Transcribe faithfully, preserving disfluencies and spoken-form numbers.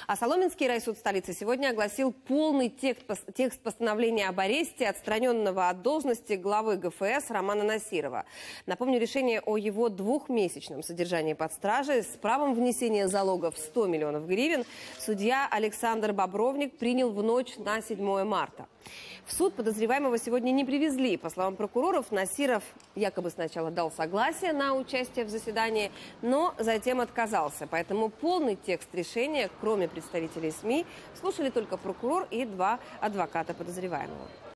А Соломенский райсуд столицы сегодня огласил полный текст, текст постановления об аресте отстраненного от должности главы ГФС Романа Насирова. Напомню, решение о его двухмесячном содержании под стражей с правом внесения залога в сто миллионов гривен судья Александр Бобровник принял в ночь на седьмое марта. В суд подозреваемого сегодня не привезли. По словам прокуроров, Насиров якобы сначала дал согласие на участие в заседании, но затем отказался. Поэтому полный текст решения, кроме представителей СМИ, слушали только прокурор и два адвоката подозреваемого.